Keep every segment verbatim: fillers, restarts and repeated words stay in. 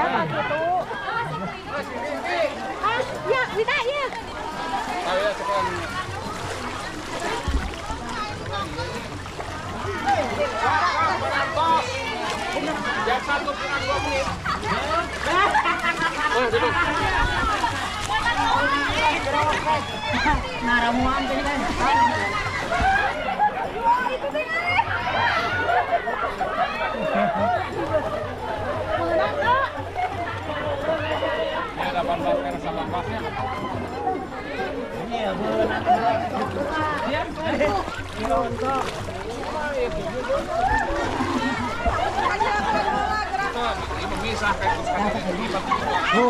Ya, kita ya. Ayo sekarang. Jam satu kurang dua menit. Oh, duduk. Nah, ramuan tadi kan. Ya, delapan belas karena sama pasnya. Iya, benar. Ya, untuk. Ini memisahkan ini. Oh,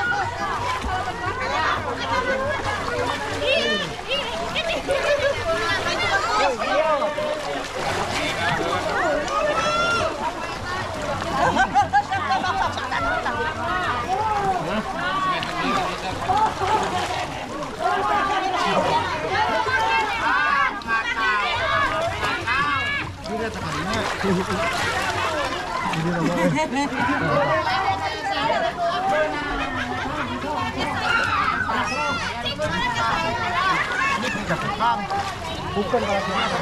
bukan kalau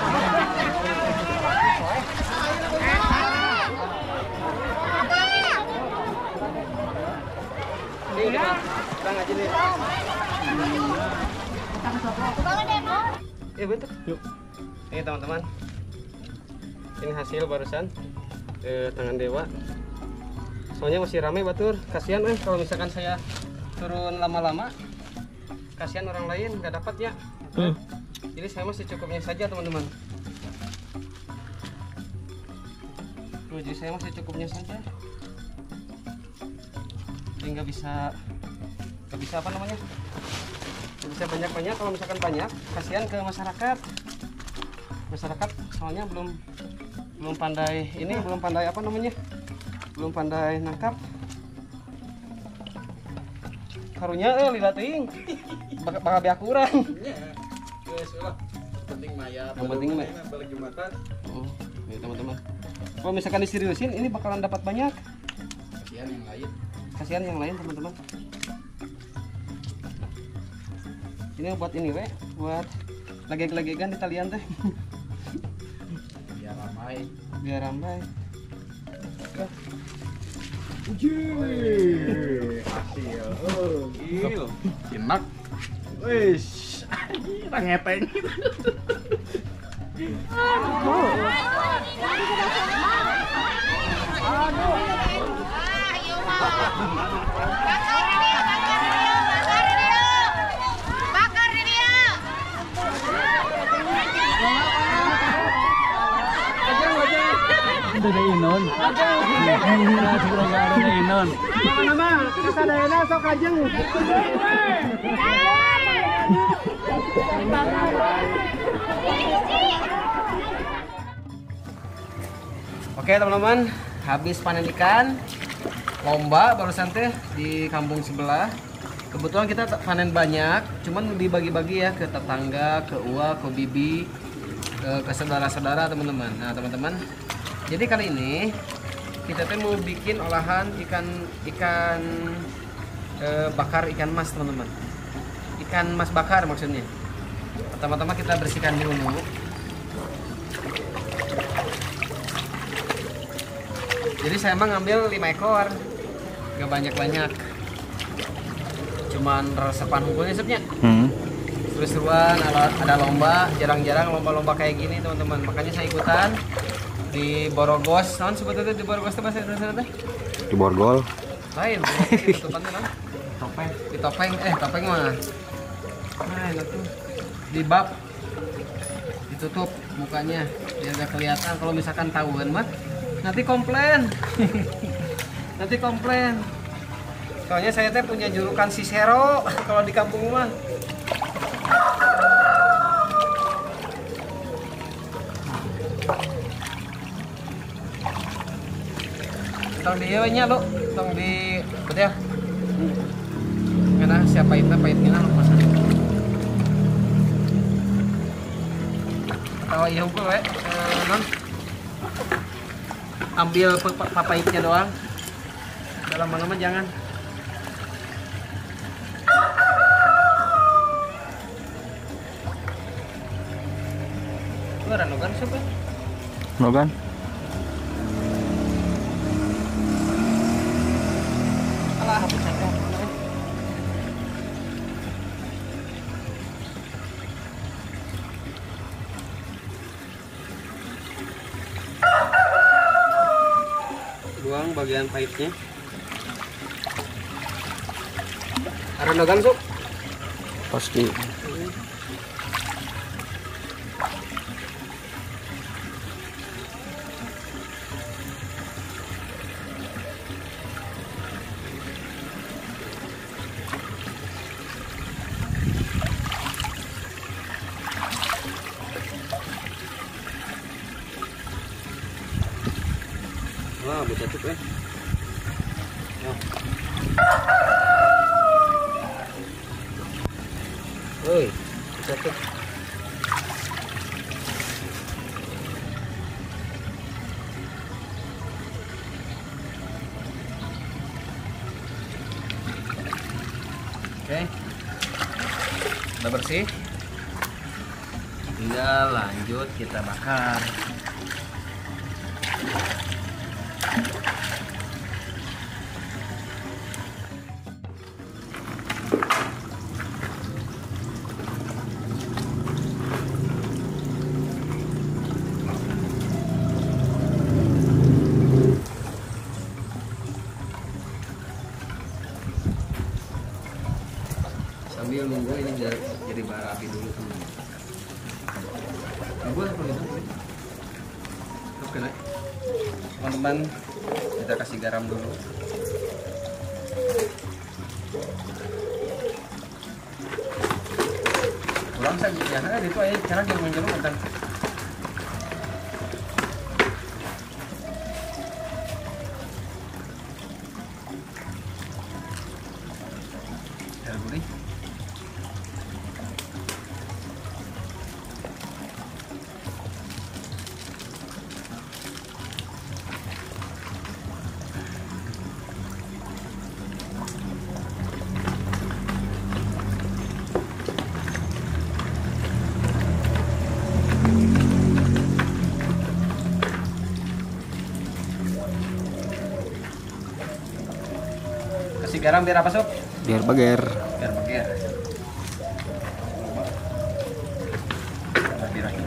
ini kita ngaji nih. Eh bentar. Yuk. Ini teman-teman. Ini hasil barusan ke tangan Dewa. Soalnya masih ramai batur. Kasihan eh kalau misalkan saya turun lama-lama. Kasihan orang lain nggak dapat ya. Hmm. Jadi saya masih cukupnya saja teman-teman. Tuh, jadi saya masih cukupnya saja. Jadi nggak bisa nggak bisa apa namanya? Nggak bisa banyak-banyak. Kalau misalkan banyak, kasihan ke masyarakat. Masyarakat soalnya belum belum pandai ini belum pandai apa namanya? Belum pandai nangkap. Karunya eh lila teuing. Bakal biak kurang. Yes, penting maya. Yang penting mah balik Jumatan. Oh, ya teman-teman. Kalau misalkan diseriusin ini bakalan dapat banyak. Kasihan yang lain. Kasihan yang lain teman-teman. Ini buat ini we, buat lageg-lagegan di talian teh. Biar ramai. Biar ramai. Ya. Wih, hasil. Oh, gil. Enak. Wih, ngeteng. Ada inon. Ada inon. Nama-nama kita dayana sok kajeng. Oke teman-teman, habis panen ikan lomba barusan teh di kampung sebelah. Kebetulan kita panen banyak, cuman dibagi-bagi ya ke tetangga, ke uwa, ke bibi, ke, ke saudara-saudara teman-teman. Nah teman-teman, jadi kali ini kita tuh mau bikin olahan ikan ikan e, bakar ikan mas teman-teman. Ikan mas bakar maksudnya. Pertama-tama kita bersihkan dulu. Jadi saya emang ngambil lima ekor, gak banyak-banyak. Cuman resepan hukumnya sebnya. Hmm. Seru-seruan, ada, ada lomba, jarang-jarang lomba-lomba kayak gini teman-teman. Makanya saya ikutan di Borogos. Tahun sebetulnya di Borogos itu bahasa Indonesia teh? Di Borgol. Lain, di tutupannya kan? Topeng. Di topeng, eh topeng mah. Nah, itu di bab ditutup mukanya biar gak kelihatan. Kalau misalkan tahuan mah nanti komplain. Nanti komplain. Soalnya saya teh punya julukan Sisero kalau di kampung mah. Tong di nya lo, tong di betul ya. Karena siapa itu pahitnya lo masak. Atau iya hukum we, non ambil papayitnya doang. lama-lama jangan. Lu ada nogan siapa? Nogan. Alah, hapus saja. Buang bagian pahitnya. Ada nogan sup? Pasti. Wah, bocah tuh eh. Ya. Oi, bocah tuh. Oke. Udah bersih. Tinggal lanjut kita bakar. Sambil nunggu ini jadi, jadi bara api dulu tuh. Nunggu apa gitu? Oke, nah. Teman-teman, kita kasih garam dulu. Kurang saya biasa itu aja cara jerman-jerman kan. Air gurih. Kasih garam biar apa sob? Biar bager. Biar bager. Rapi-rapi.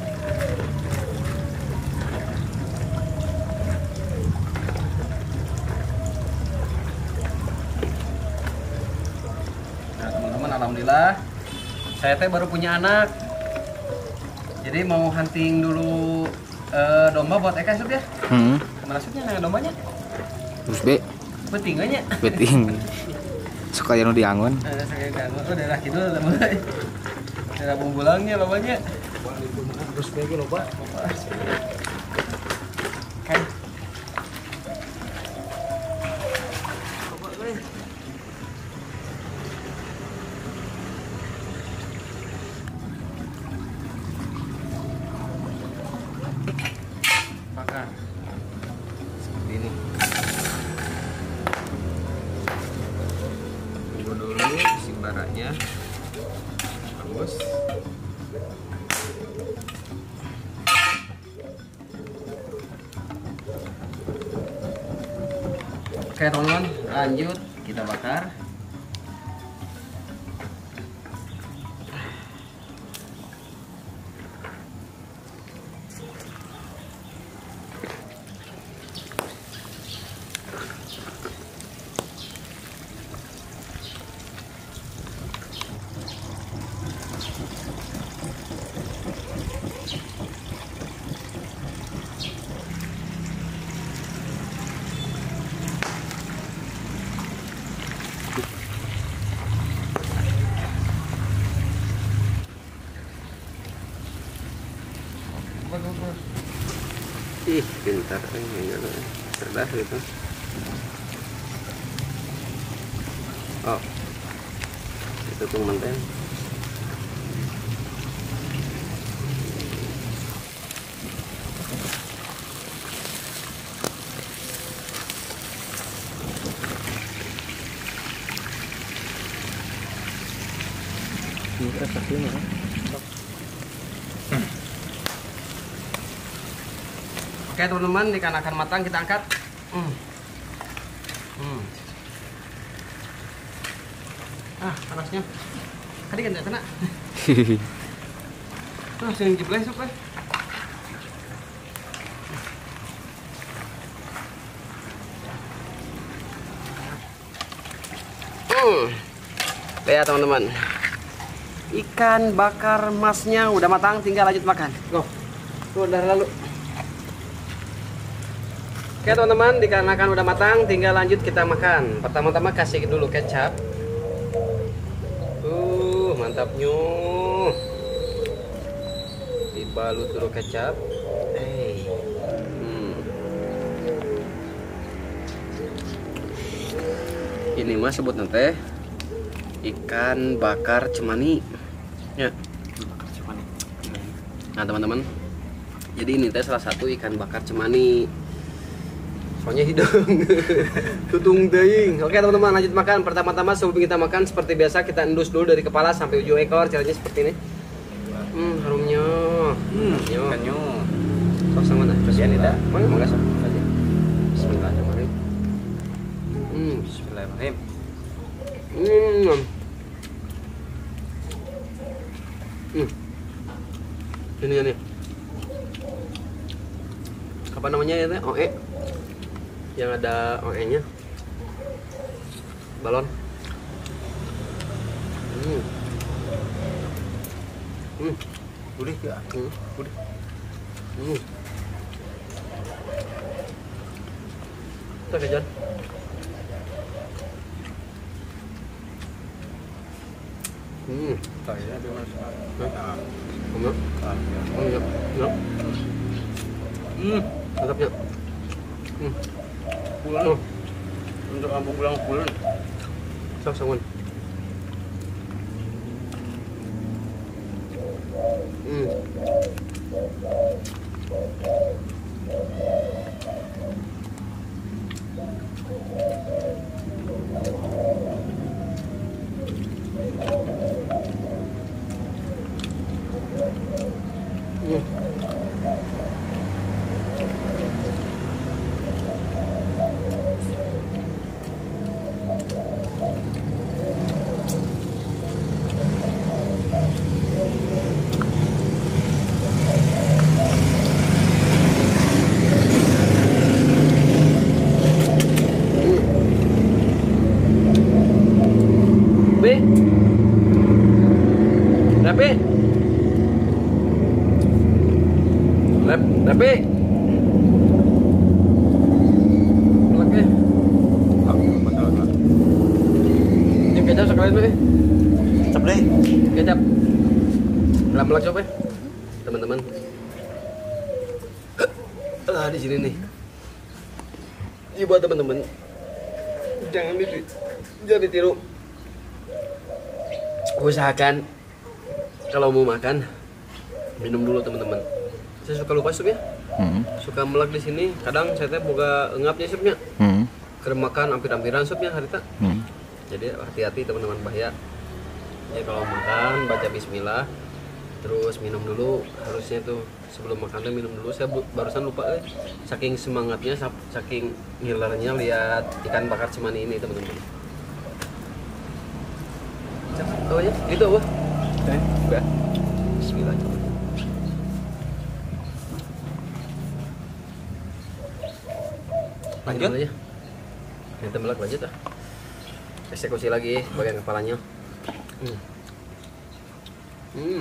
Nah teman-teman, alhamdulillah saya teh baru punya anak. Jadi mau hunting dulu eh, domba buat Eka sob ya. Hmm. Kemana sobnya nanya dombanya? Terus be, Penting aja. beting. Suka yang diangon. Ada saya kan, oh daerah kidul ada mulai. Daerah Bumbulangnya lobanya. Terus lagi loba. Kan. Bakar. Seperti ini. Tunggu dulu isi baranya. Bagus. Oke teman-teman, lanjut kita bakar. Ih, pintar ini ya, cerdas gitu. Oh, itu tuh menteng. Oke teman-teman, ikan akan matang kita angkat. Hmm. Hmm. Ah, panasnya. Tadi kan tidak kena. Langsung jeblay sup eh. Hmm. Lihat teman-teman, ikan bakar masnya udah matang, tinggal lanjut makan. Go, tuh udah lalu. Oke teman-teman, dikarenakan udah matang, tinggal lanjut kita makan. Pertama-tama kasih dulu kecap. Uh, mantapnya. Dibalut dulu kecap. Hey. Hmm. Ini mah sebut nanti ikan bakar cemani. Ya. Bakar cemani. Nah teman-teman, jadi ini teh salah satu ikan bakar cemani. Soalnya hidung. Tutung deing. Oke teman-teman, lanjut makan. Pertama-tama sebelum kita makan seperti biasa kita endus dulu dari kepala sampai ujung ekor. Caranya seperti ini. Hmm, harumnya. Hmm, ikannya. Sok sama dah. Kasihan tidak? Mana mangga sok saja. Bismillahirrahmanirrahim. Hmm, bismillahirrahmanirrahim. Hmm. Hmm. Ini ini. Apa namanya ya teh? O E. Yang ada O E-nya. Balon. Hmm. Hmm. Udah ya. Hmm. Udah. Hmm. Tuh kejar. Hmm. Saya di mana? Nah. Enggak. Enggak. Enggak. Hmm. Mantapnya. Hmm. Pulang. Oh. Untuk kampung pulang pulang. Sok sangun. Hmm. Rapi. Lep, rapi. Oke. Ini kecap sekalian deh. Kecap deh. Kecap. Lam lagi coba. Teman-teman. Ah, di sini nih. Ini buat teman-teman. Jangan di jangan ditiru. Usahakan kalau mau makan minum dulu teman-teman. Saya suka lupa sup ya, hmm. suka melek di sini. Kadang saya teh boga engapnya supnya, hmm. kerem makan hampir-hampiran supnya harita. Hmm. Jadi hati-hati teman-teman bahaya. Ya kalau makan baca Bismillah, terus minum dulu. Harusnya tuh sebelum makan tuh minum dulu. Saya barusan lupa, eh. saking semangatnya, saking ngilernya lihat ikan bakar cemani ini teman-teman. Oh ya, gitu apa? Eh, enggak. Bismillah. Lanjut aja. Yang tembelak lanjut ah. Eksekusi lagi bagian kepalanya. Hmm. Hmm.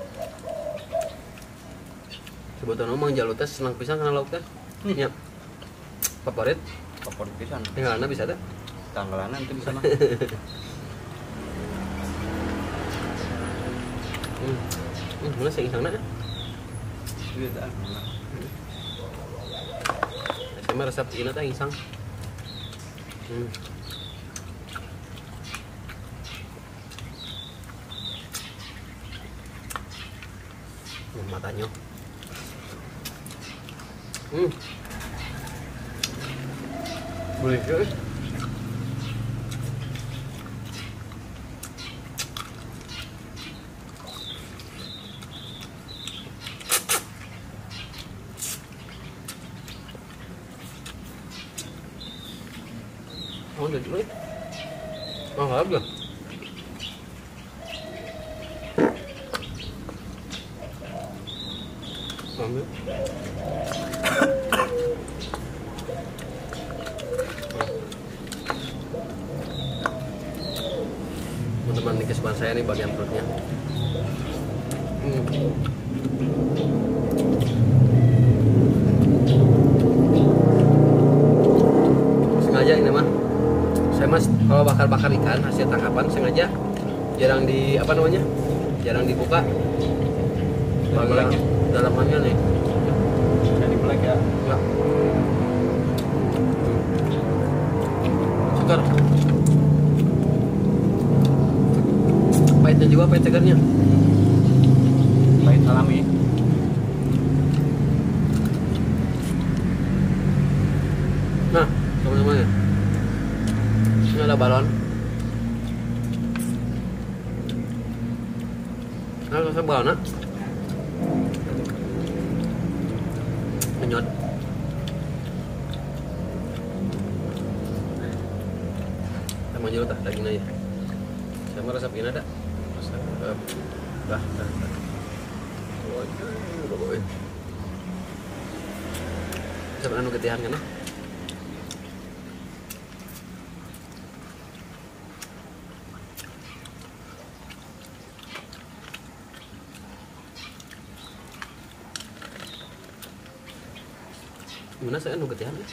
Sebetulnya mang jalur teh senang pisang karena lauk teh. Hmm. Ya. Favorit? Favorit pisang. Tinggalanna bisa teh? Tanggalanna itu bisa mah. Hmm. Hmm, mana sih insangna? Iya dah. Saya mah resep ini teh insang. Hmm. Hmm, matanya. Hmm. Boleh ke? mah gitu. Oh, enggak ada. Ambil. Teman-teman ini kesukaan saya nih bagian perutnya. Hmm. Sengaja ini mah. Saya mas kalau bakar-bakar ikan hasil tangkapan sengaja jarang di apa namanya? Jarang dibuka. Bagian dalamannya nih. Jadi black ya. Enggak. Segar. Pahitnya juga, pahit segarnya. Pahit alami. Nah, teman-teman ya. Ini ada balon. Nah, rasa balon, nak. Menyot. Sama aja tak daging aja. Saya mau resep ini ada. Resep. Dah, dah, dah. Oh, oh. Resep anu ketihan kan? Nah? Gimana saya anu ketihan ya?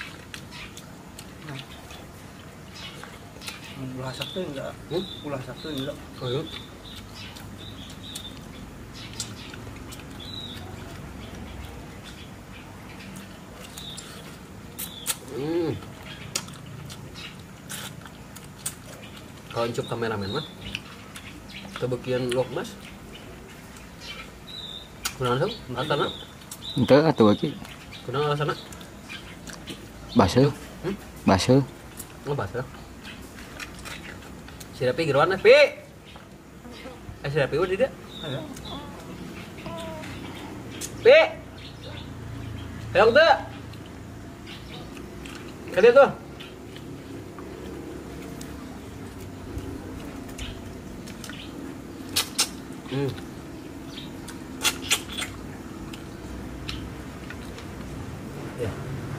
Ulah satu enggak? Hmm? Ulah satu enggak? Oh, iya. Hmm. Kalau ucup kameramen mah kebekian log mas kurang langsung alasan Ente atuh lagi. kurang alasan Baseuh. Hmm? Baseuh. ngebahas ya si Rapi geruan Pi eh si Rapi udah tidak Ada. Pi hayang tuh kalian tuh hmm. Ya.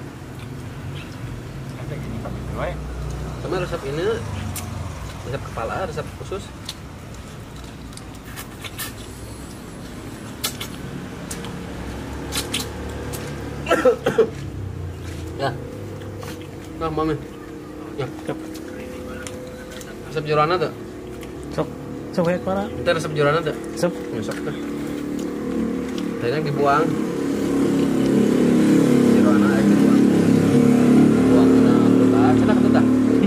Ada gini pakai wae. Sama resep ini resep kepala, resep khusus. Ya. Nah, mami. Ya. Resep joran ada. Sok. Sok wae para. Kita resep joran ada. Sok. Besok tuh. Kayaknya dibuang. Joran aja dibuang. Buang ke ketutak, sana ketutak.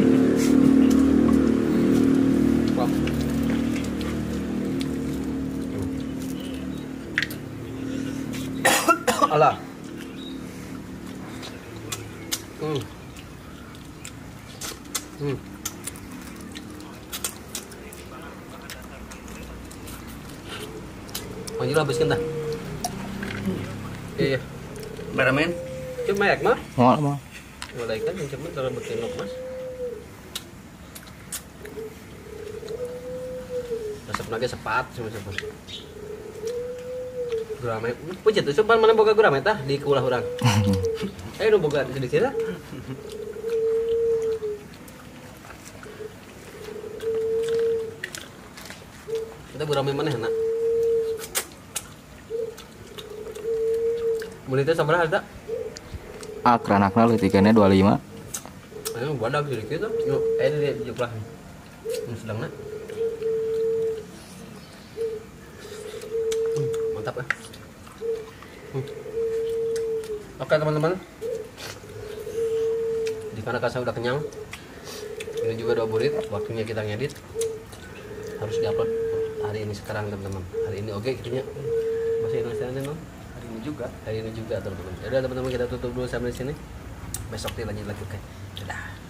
Wah. Alah. Hmm. Hmm. Manggil habiskan dah. Iya, iya. Beramen. Cuma yak mah. Moal mah. Mulai kan yang cuma cara bikin lok mas. Resep lagi sepat cuma sepat. Gurame. Pucet tuh sopan mana boga gurame tah di kulah orang. Eh nu boga sedikit lah. Kita gurame mana nak? Mulai sabar ada. Akranakna leutikana dua puluh lima. Ayo badak sedikit tuh. Yuk, eh dia di kulah. Ini sedang nak. Hmm, mantap ya. Hmm. Oke teman-teman. Di mana saya udah kenyang. Ini juga dua burit. Waktunya kita ngedit. Harus diupload hari ini sekarang teman-teman. Hari ini oke kitanya. Bahasa Indonesia aja no. Hari ini juga. Hari ini juga teman-teman. Yaudah teman-teman kita tutup dulu sampai di sini. Besok kita lanjut lagi oke. Dadah.